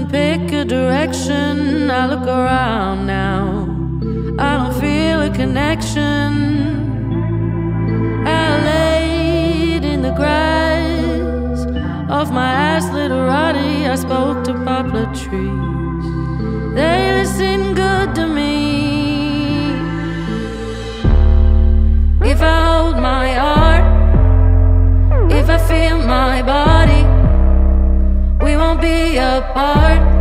pick a direction. I look around now, I don't feel a connection. I laid in the grass off my ass, little Roddy. I spoke to poplar trees, they listen good to me. If I hold my heart, if I feel my body, we won't be apart.